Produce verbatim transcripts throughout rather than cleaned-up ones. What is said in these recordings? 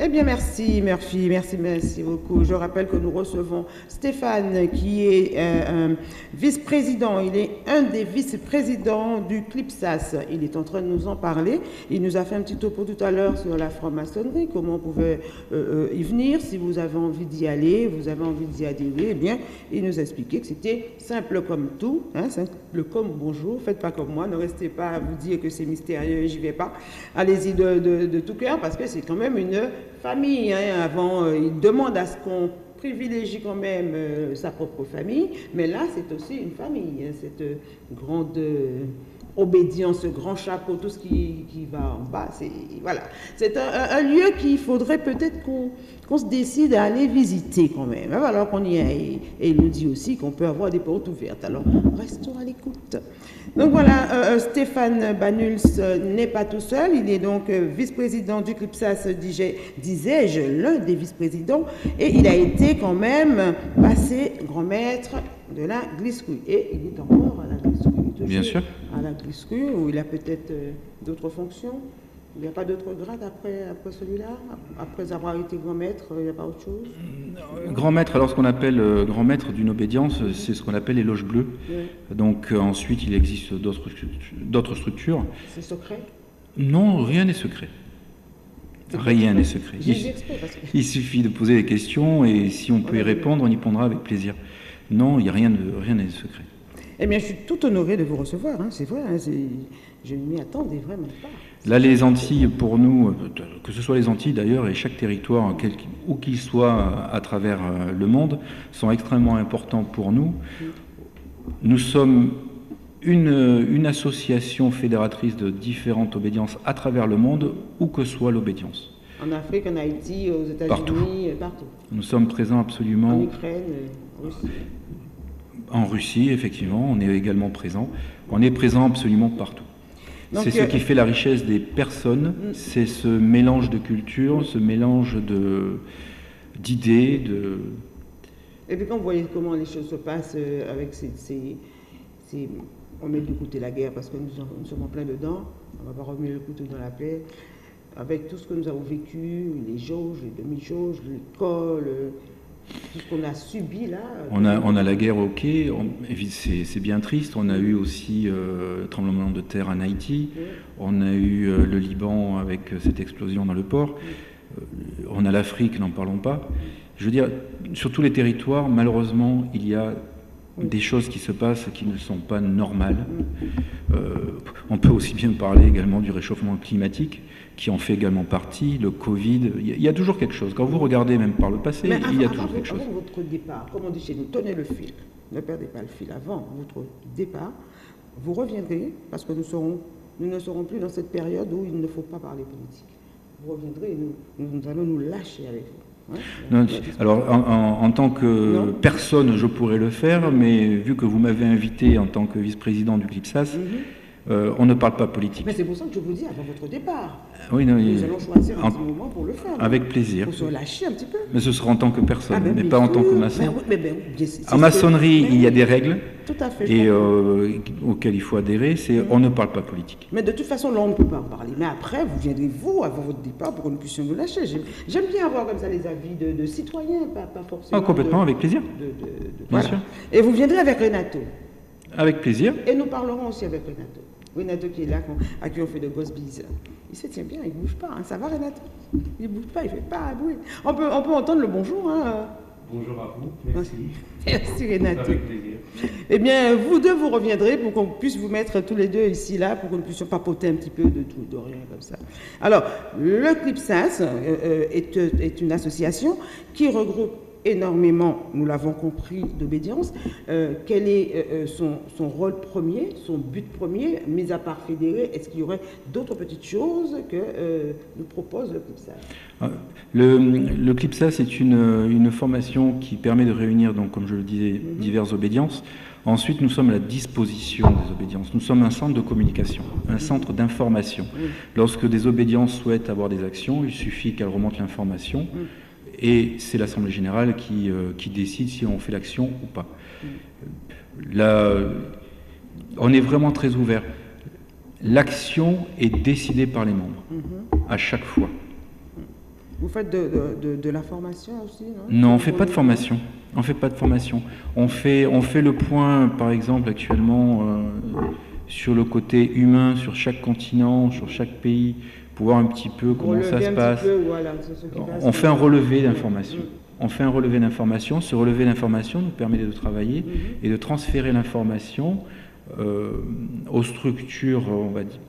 Eh bien, merci, Murphy, merci, merci beaucoup. Je rappelle que nous recevons Stéphane, qui est euh, un vice-président. Il est un des vice-présidents du CLIPSAS. Il est en train de nous en parler. Il nous a fait un petit topo tout à l'heure sur la franc-maçonnerie, comment on pouvait euh, euh, y venir. Si vous avez envie d'y aller, vous avez envie d'y adhérer, eh bien, il nous a expliqué que c'était simple comme tout, hein, simple comme bonjour. Faites pas comme moi, ne restez pas à vous dire que c'est mystérieux et j'y vais pas. Allez-y de, de, de tout cœur, parce que c'est quand même une famille, hein. Avant, euh, il demande à ce qu'on privilégie quand même euh, sa propre famille, mais là, c'est aussi une famille, hein, cette euh, grande euh, obédience, ce grand chapeau, tout ce qui, qui va en bas, c'est voilà. C'est un, un lieu qu'il faudrait peut-être qu'on qu'on se décide à aller visiter quand même, hein, alors qu'on y est. Et, et il nous dit aussi qu'on peut avoir des portes ouvertes, alors restons à l'écoute. Donc voilà, euh, Stéphane Banuls euh, n'est pas tout seul, il est donc euh, vice-président du CLIPSAS, disais-je, l'un des vice-présidents, et il a été quand même passé grand maître de la Glisse-Crue. Et il est encore à la Glisse-Crue. Bien sûr. À la Glisse-Crue, où il a peut-être euh, d'autres fonctions. Il n'y a pas d'autres grades après, après celui-là? Après avoir été grand maître, il n'y a pas autre chose? Grand maître, alors ce qu'on appelle euh, grand maître d'une obédience, c'est ce qu'on appelle les loges bleues. Oui. Donc euh, ensuite, il existe d'autres d'autres structures. C'est secret? Non, rien n'est secret. Rien n'est secret. Il, que... il suffit de poser des questions et si on peut y répondre, on y répondra avec plaisir. Non, il n'y a rien de rien n'est secret. Eh bien, je suis tout honoré de vous recevoir, hein, c'est vrai, hein, je ne m'y attendais vraiment pas. Là, les Antilles, pour nous, que ce soit les Antilles d'ailleurs, et chaque territoire, quel, où qu'il soit à travers le monde, sont extrêmement importants pour nous. Nous sommes une, une association fédératrice de différentes obédiences à travers le monde, où que soit l'obédience. En Afrique, en Haïti, aux États-Unis, partout. partout. Nous sommes présents absolument... En Ukraine, en Russie. En Russie, effectivement, on est également présent. On est présent absolument partout. C'est ce qui fait la richesse des personnes, c'est ce mélange de cultures, ce mélange de, d'idées. De... Et puis quand vous voyez comment les choses se passent avec ces... ces, ces on met de côté la guerre parce que nous, en, nous sommes en plein dedans, on ne va pas remettre le couteau dans la plaie, avec tout ce que nous avons vécu, les jauges, les demi-jauges, l'école... tout ce qu'on a subi là. On a, on a la guerre au quai, c'est bien triste. On a eu aussi euh, tremblement de terre en Haïti. Oui. On a eu euh, le Liban avec cette explosion dans le port. Oui. Euh, on a l'Afrique, n'en parlons pas. Je veux dire, sur tous les territoires, malheureusement, il y a oui. des choses qui se passent qui ne sont pas normales. Oui. Euh, on peut aussi bien parler également du réchauffement climatique, qui en fait également partie, le Covid, il y a toujours quelque chose. Quand vous regardez même par le passé, avant, il y a toujours avant, quelque chose. Avant votre départ, comme on dit chez nous, tenez le fil, ne perdez pas le fil. Avant votre départ, vous reviendrez, parce que nous, serons, nous ne serons plus dans cette période où il ne faut pas parler politique. Vous reviendrez et nous, nous allons nous lâcher avec vous. Hein? Non, alors, en, en, en tant que non. personne, je pourrais le faire, mais vu que vous m'avez invité en tant que vice-président du CLIPSAS, mm-hmm. Euh, on ne parle pas politique. Mais c'est pour ça que je vous dis avant votre départ. Oui, non, nous il... allons choisir un en... petit moment pour le faire. Avec plaisir. Pour se lâcher un petit peu. Mais ce sera en tant que personne, ah, mais pas en tant que maçon. Mais, mais, mais, en maçonnerie, que... il y a des règles tout à fait, et euh, auxquelles il faut adhérer, c'est mmh. on ne parle pas politique. Mais de toute façon, là, on ne peut pas en parler. Mais après, vous viendrez, vous, avant votre départ, pour que nous puissions vous lâcher. J'aime bien avoir comme ça les avis de, de citoyens, pas, pas forcément... Ah, complètement, de, avec plaisir. De, de, de, de, Bien voilà. sûr. Et vous viendrez avec Renato. Avec plaisir. Et nous parlerons aussi avec Renato. Renato qui est là, à qui on fait de grosses bises. Il se tient bien, il ne bouge pas. Hein. Ça va, Renato? Il ne bouge pas, il ne fait pas un bruit. On peut, on peut entendre le bonjour. Hein. Bonjour à vous, merci. Merci, Renato. Avec plaisir. Eh bien, vous deux, vous reviendrez pour qu'on puisse vous mettre tous les deux ici, là, pour que nous puissions papoter un petit peu de tout, de rien, comme ça. Alors, le CLIPSAS euh, est, est une association qui regroupe énormément, nous l'avons compris, d'obédience. Euh, quel est euh, son, son rôle premier, son but premier, mis à part fédérer? Est-ce qu'il y aurait d'autres petites choses que euh, nous propose le CLIPSAS? Le, le CLIPSAS est une, une formation qui permet de réunir, donc, comme je le disais, mm-hmm. diverses obédiences. Ensuite, nous sommes à la disposition des obédiences. Nous sommes un centre de communication, un centre d'information. Mm-hmm. Lorsque des obédiences souhaitent avoir des actions, il suffit qu'elles remontent l'information. Mm-hmm. Et c'est l'Assemblée générale qui, euh, qui décide si on fait l'action ou pas. Là, on est vraiment très ouvert. L'action est décidée par les membres, à chaque fois. Vous faites de, de, de, de la formation aussi, non? Non, on ne fait pas de formation. On fait pas de formation. On fait, on fait le point, par exemple, actuellement, euh, sur le côté humain, sur chaque continent, sur chaque pays, pour voir un petit peu comment ça se passe. Peu, voilà, ce qui on fait un relevé d'informations. On fait un relevé d'informations. Ce relevé d'informations nous permet de travailler mm-hmm. et de transférer l'information euh, aux structures, on va dire,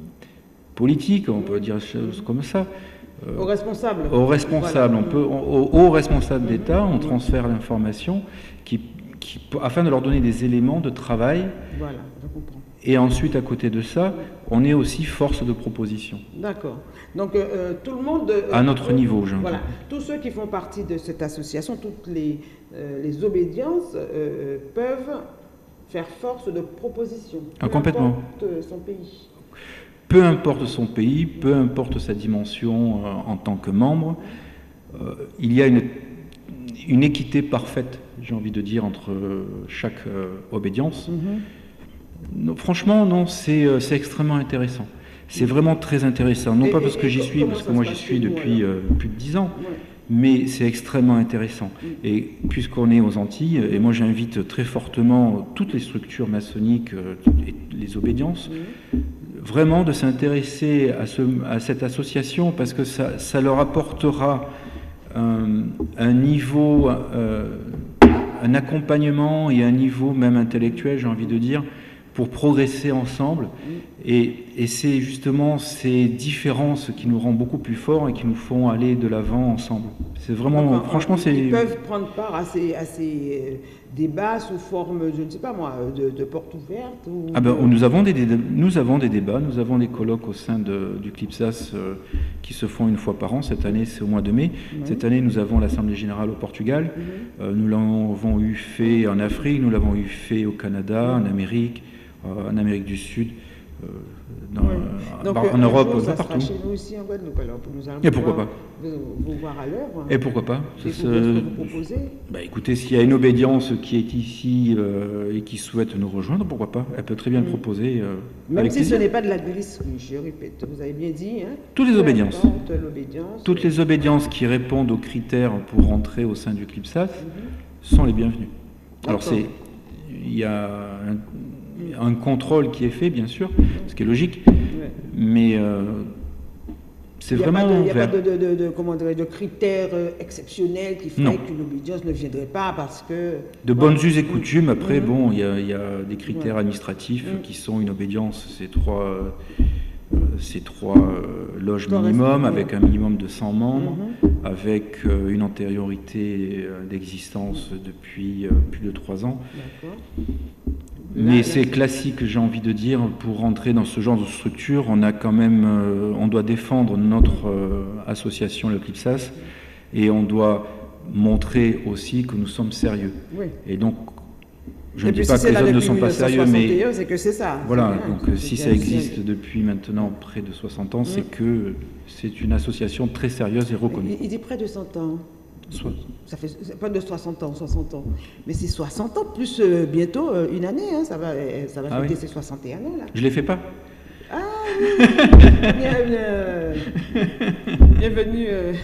politiques, on peut dire des choses comme ça. Euh, aux responsables. Aux responsables. Voilà. On peut, aux, aux responsables mm-hmm. d'État, on transfère l'information qui, qui, afin de leur donner des éléments de travail. Voilà, je comprends. Et ensuite, à côté de ça, on est aussi force de proposition. D'accord. Donc, euh, tout le monde... Euh, à notre tout, niveau, j'entends. Voilà. Tous ceux qui font partie de cette association, toutes les, euh, les obédiences euh, peuvent faire force de proposition. Ah, complètement. Peu importe son pays. Peu importe son pays, peu importe sa dimension euh, en tant que membre, euh, il y a une, une équité parfaite, j'ai envie de dire, entre euh, chaque euh, obédience. Mm-hmm. Non, franchement, non, c'est euh, extrêmement intéressant. C'est vraiment très intéressant. Non et, pas parce que j'y suis, parce que moi j'y suis depuis euh, plus de dix ans, ouais. mais c'est extrêmement intéressant. Mm. Et puisqu'on est aux Antilles, et moi j'invite très fortement toutes les structures maçonniques euh, et les obédiences, mm. vraiment de s'intéresser à, ce, à cette association, parce que ça, ça leur apportera un, un niveau, euh, un accompagnement et un niveau même intellectuel, j'ai envie de dire, pour progresser ensemble. Et, et c'est justement ces différences qui nous rendent beaucoup plus forts et qui nous font aller de l'avant ensemble. C'est vraiment, enfin, franchement, c'est... Ils peuvent prendre part à ces, à ces débats sous forme, je ne sais pas moi, de, de portes ouvertes ou... Ah ben, nous, avons des, nous avons des débats, nous avons des colloques au sein de, du CLIPSAS euh, qui se font une fois par an. Cette année, c'est au mois de mai. Mmh. Cette année, nous avons l'Assemblée Générale au Portugal. Mmh. Euh, nous l'avons eu fait en Afrique, nous l'avons eu fait au Canada, mmh. en Amérique, euh, en Amérique du Sud. Euh, dans, oui. Donc, en un Europe, jour, ça partout. Sera chez nous aussi en Guadeloupe, alors, pour nous et pourquoi pas vous, vous voir à l'œuvre. Et pourquoi pas Et vous, ce... vous proposez bah, écoutez, s'il y a une obédience qui est ici euh, et qui souhaite nous rejoindre, pourquoi pas? Elle peut très bien mmh. le proposer. Euh, Même si plaisir. Ce n'est pas de la glisse, je répète, vous avez bien dit. Hein, Toutes les obédiences. Toutes euh... les obédiences qui répondent aux critères pour rentrer au sein du CLIPSAS mmh. sont les bienvenues. Alors, c'est, il y a un, un contrôle qui est fait, bien sûr, ce qui est logique, ouais. mais euh, c'est vraiment ouvert. Il n'y a vers... pas de, de, de, de, comment dire, de critères exceptionnels qui feraient qu'une obédience ne viendrait pas parce que... De bonnes us et coutumes, après, mmh. bon, il y, y a des critères ouais. administratifs mmh. qui sont une obédience, c'est trois, euh, c'est trois euh, loges minimum, avec un minimum de cent membres, mmh. avec euh, une antériorité euh, d'existence depuis euh, plus de trois ans. D'accord. Mais c'est classique, j'ai envie de dire, pour rentrer dans ce genre de structure, on a quand même, euh, on doit défendre notre euh, association, le CLIPSAS, et on doit montrer aussi que nous sommes sérieux. Oui. Et donc, je et ne dis pas si que les autres ne sont pas sérieux, mais c'est que c'est ça. Voilà, donc si ça existe depuis maintenant près de soixante ans, oui. c'est que c'est une association très sérieuse et reconnue. Il dit près de cent ans. Ça fait pas de soixante ans, soixante ans, mais c'est soixante ans plus euh, bientôt euh, une année, hein, ça va, ça va ah fêter oui. ses soixante et un ans là. Je ne les fais pas. Ah oui, bienvenue. Euh, bienvenue. Euh...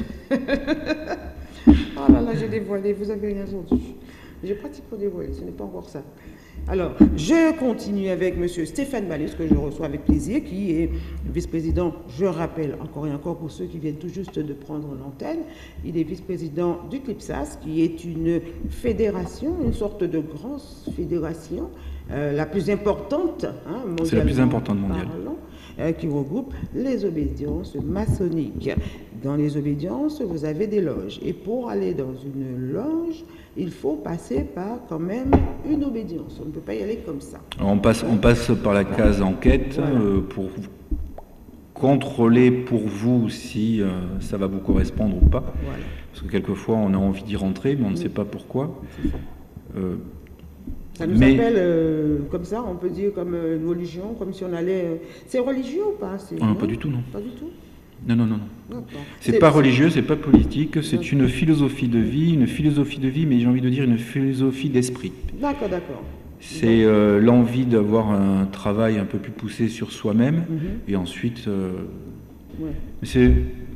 oh là là, j'ai dévoilé, vous avez rien entendu. Je pratique pour dévoiler, ce n'est pas encore ça. Alors, je continue avec M. Stéphane Malus, que je reçois avec plaisir, qui est vice-président, je rappelle encore et encore pour ceux qui viennent tout juste de prendre l'antenne, il est vice-président du CLIPSAS, qui est une fédération, une sorte de grande fédération, euh, la plus importante, hein, mondialement. C'est la plus importante mondiale. Parlant, euh, qui regroupe les obédiences maçonniques. Dans les obédiences, vous avez des loges. Et pour aller dans une loge, il faut passer par quand même une obédience. On ne peut pas y aller comme ça. Alors on, passe, on passe par la case enquête voilà. euh, pour contrôler pour vous si euh, ça va vous correspondre ou pas. Voilà. Parce que quelquefois on a envie d'y rentrer, mais on ne sait pas pourquoi. Euh, ça nous mais... appelle euh, comme ça, on peut dire comme euh, une religion, comme si on allait... Euh... C'est religieux ou pas? Ah, non, pas du tout, non. Pas du tout. Non, non, non, non. C'est pas religieux, c'est pas politique, c'est une philosophie de vie, une philosophie de vie, mais j'ai envie de dire une philosophie d'esprit. D'accord, d'accord. C'est euh, l'envie d'avoir un travail un peu plus poussé sur soi-même, mm-hmm. et ensuite, euh, ouais. c'est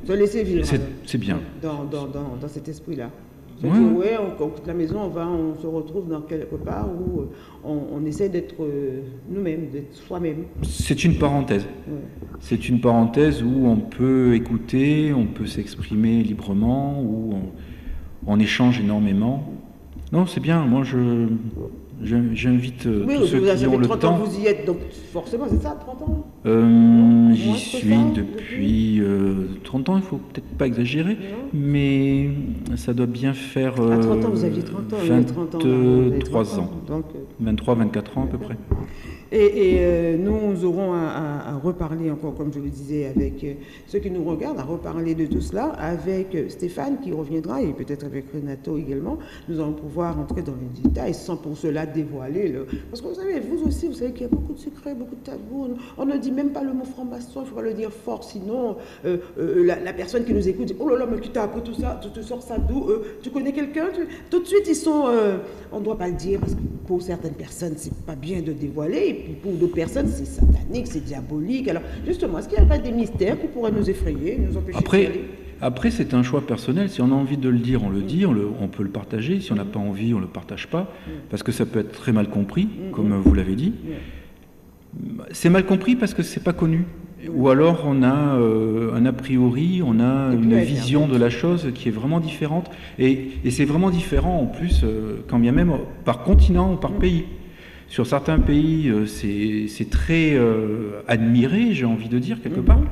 Se laisser vivre. C'est bien. Dans, dans, dans, dans cet esprit-là. Ouais. Dire, ouais, on, on quitte la maison, on va, on se retrouve dans quelque part où on, on essaie d'être euh, nous-mêmes, d'être soi-même. C'est une parenthèse. Ouais. C'est une parenthèse où on peut écouter, on peut s'exprimer librement, où on, on échange énormément. Non, c'est bien. Moi, je j'invite oui, tous ceux vous qui ont le trente temps. Ans, vous y êtes, donc forcément, c'est ça, trente ans euh, J'y suis ça, depuis euh, trente ans, il ne faut peut-être pas exagérer, non. Mais ça doit bien faire euh, à trente ans, vous aviez trente ans, vingt-trois ans, donc, vingt-trois, vingt-quatre ans à peu près. Et, et euh, nous aurons à, à, à reparler encore, comme je le disais, avec euh, ceux qui nous regardent, à reparler de tout cela avec euh, Stéphane qui reviendra et peut-être avec Renato également. Nous allons pouvoir entrer dans les détails sans pour cela dévoiler. Le... Parce que vous savez, vous aussi, vous savez qu'il y a beaucoup de secrets, beaucoup de tabous. On ne dit même pas le mot franc-maçon, il faut pas le dire fort, sinon euh, euh, la, la personne qui nous écoute dit « Oh là là, mais qui t'a appris tout ça, tu te sors ça d'où euh, Tu connais quelqu'un » Tout de suite, ils sont... Euh, on ne doit pas le dire parce que pour certaines personnes, c'est pas bien de dévoiler. Et puis pour d'autres personnes, c'est satanique, c'est diabolique. Alors justement, est-ce qu'il n'y a pas des mystères qui pourraient nous effrayer, nous empêcher après, d'y aller ? Après, c'est un choix personnel. Si on a envie de le dire, on le dit, on, le, on peut le partager. Si on n'a pas envie, on ne le partage pas. Parce que ça peut être très mal compris, comme vous l'avez dit. C'est mal compris parce que c'est pas connu. Ou alors on a euh, un a priori, on a une vision de la chose qui est vraiment différente. Et, et c'est vraiment différent en plus, euh, quand bien même par continent ou par pays. Sur certains pays, euh, c'est très euh, admiré, j'ai envie de dire, quelque part.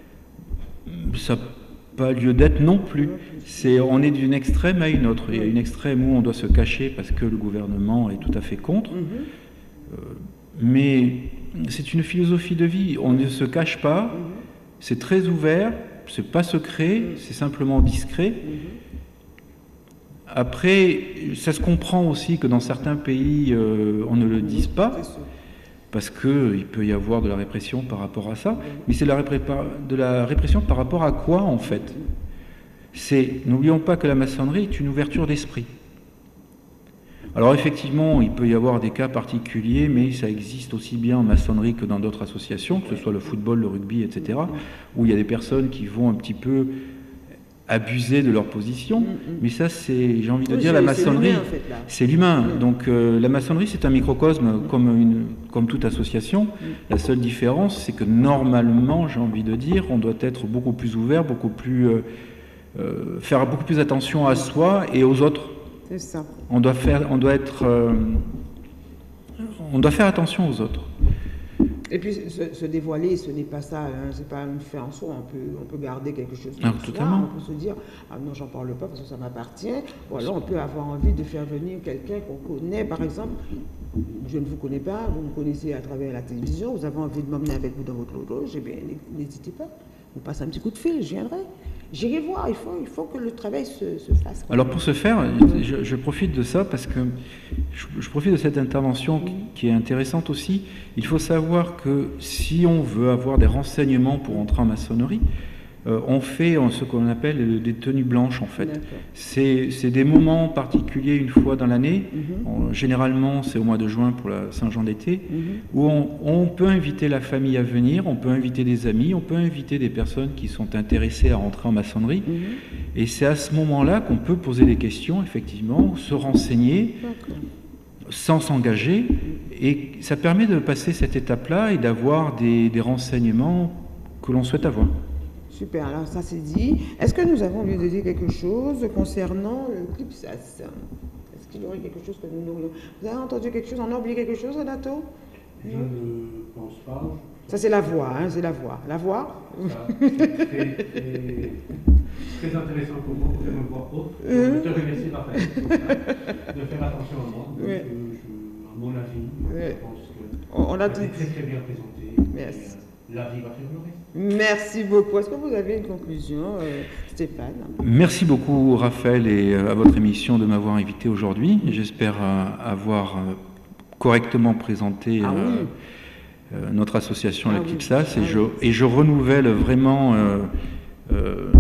Ça n'a pas lieu d'être non plus. C'est, on est d'une extrême à une autre. Il y a une extrême où on doit se cacher parce que le gouvernement est tout à fait contre. Euh, mais c'est une philosophie de vie. On ne se cache pas, c'est très ouvert, c'est pas secret, c'est simplement discret. Après, ça se comprend aussi que dans certains pays, euh, on ne le dise pas, parce qu'il peut y avoir de la répression par rapport à ça. Mais c'est de la répression par rapport à quoi, en fait? C'est, n'oublions pas que la maçonnerie est une ouverture d'esprit. Alors effectivement, il peut y avoir des cas particuliers, mais ça existe aussi bien en maçonnerie que dans d'autres associations, que ce soit le football, le rugby, et cetera, où il y a des personnes qui vont un petit peu abuser de leur position, mais ça c'est, j'ai envie de oui, dire, la maçonnerie, c'est l'humain. En fait, donc euh, la maçonnerie c'est un microcosme comme, une, comme toute association. La seule différence c'est que normalement, j'ai envie de dire, on doit être beaucoup plus ouvert, beaucoup plus, euh, euh, faire beaucoup plus attention à soi et aux autres. C'est ça. On doit faire, on doit être, euh, on doit faire attention aux autres. Et puis se, se dévoiler, ce n'est pas ça, hein, c'est pas une fin en soi. On peut, on peut garder quelque chose. Ah, totalement. On peut se dire, ah non, j'en parle pas parce que ça m'appartient. Ou alors on peut avoir envie de faire venir quelqu'un qu'on connaît, par exemple. Je ne vous connais pas, vous me connaissez à travers la télévision. Vous avez envie de m'emmener avec vous dans votre loge, eh bien, n'hésitez pas. Vous passez un petit coup de fil, je viendrai. J'irai voir, il faut, il faut que le travail se, se fasse. Alors pour ce faire, je, je profite de ça parce que je, je profite de cette intervention qui, qui est intéressante aussi. Il faut savoir que si on veut avoir des renseignements pour entrer en maçonnerie, euh, on fait ce qu'on appelle des tenues blanches en fait. C'est des moments particuliers une fois dans l'année, mm-hmm. généralement c'est au mois de juin pour la Saint-Jean d'été, mm-hmm. où on, on peut inviter la famille à venir, on peut inviter des amis, on peut inviter des personnes qui sont intéressées à rentrer en maçonnerie. Mm-hmm. Et c'est à ce moment-là qu'on peut poser des questions, effectivement, se renseigner, sans s'engager. Et ça permet de passer cette étape-là et d'avoir des, des renseignements que l'on souhaite avoir. Super, alors ça c'est dit. Est-ce que nous avons oublié de dire quelque chose concernant le CLIPSAS? Est-ce qu'il y aurait quelque chose que nous n'aurions... Vous avez entendu quelque chose? On a oublié quelque chose, Renato? Je ne pense pas. Ça c'est la voix, hein, c'est la voix. La voix? C'est très, très, très intéressant pour moi, pour faire une voix haute. Je te remercie, Raphaël, de faire attention à moi. Donc, oui. euh, je, à mon avis, oui. je pense que on a tout très très bien présenté. Merci. Et, euh, la vie va faire le reste. Merci beaucoup. Est-ce que vous avez une conclusion, euh, Stéphane? Merci beaucoup, Raphaël, et euh, à votre émission de m'avoir invité aujourd'hui. J'espère euh, avoir euh, correctement présenté ah, euh, oui. euh, notre association, ah, la CLIPSAS, oui. et, je, et je renouvelle vraiment euh, euh,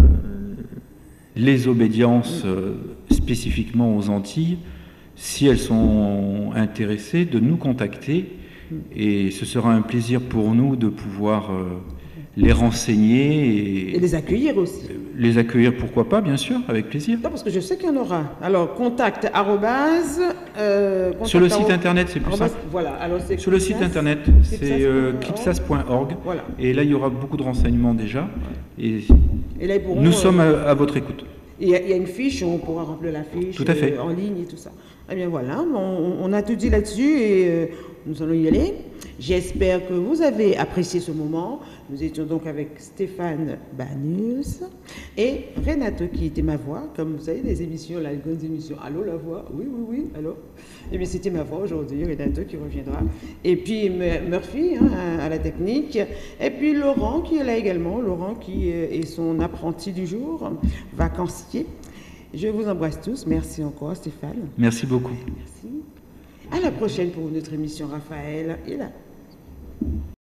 les obédiences euh, spécifiquement aux Antilles, si elles sont intéressées, de nous contacter. Et ce sera un plaisir pour nous de pouvoir euh, les renseigner. Et, et les accueillir aussi. les accueillir, pourquoi pas, bien sûr, avec plaisir. Non, parce que je sais qu'il y en aura. Alors, contact arrobase... Euh, contact sur le site internet, c'est plus arrobase, simple. Voilà. Alors, c'est sur le site internet, c'est euh, clipsas point org. Voilà. Et là, il y aura beaucoup de renseignements déjà. Et, et là, ils pourront, nous sommes euh, à, à votre écoute. Il y, a, il y a une fiche, on pourra remplir la fiche tout à fait. Euh, en ligne et tout ça. Eh bien voilà, on, on a tout dit là-dessus et euh, nous allons y aller. J'espère que vous avez apprécié ce moment. Nous étions donc avec Stéphane Banus et Renato qui était ma voix. Comme vous savez, les émissions, la grande émission, allô la voix, oui, oui, oui, allô. Eh bien c'était ma voix aujourd'hui, Renato qui reviendra. Et puis Murphy hein, à la technique. Et puis Laurent qui est là également, Laurent qui est son apprenti du jour, vacancier. Je vous embrasse tous. Merci encore, Stéphane. Merci beaucoup. Merci. À la prochaine pour notre émission. Raphaël est là.